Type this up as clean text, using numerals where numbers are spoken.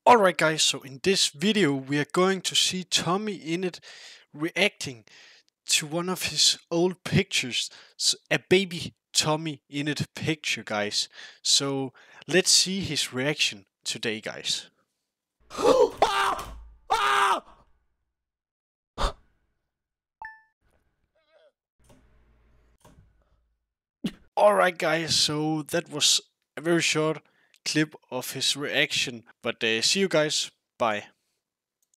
Alright guys, so in this video we are going to see Tommy Innit reacting to one of his old pictures, a baby Tommy Innit picture guys. So let's see his reaction today guys. Alright guys, so that was a very short clip of his reaction, but see you guys, bye.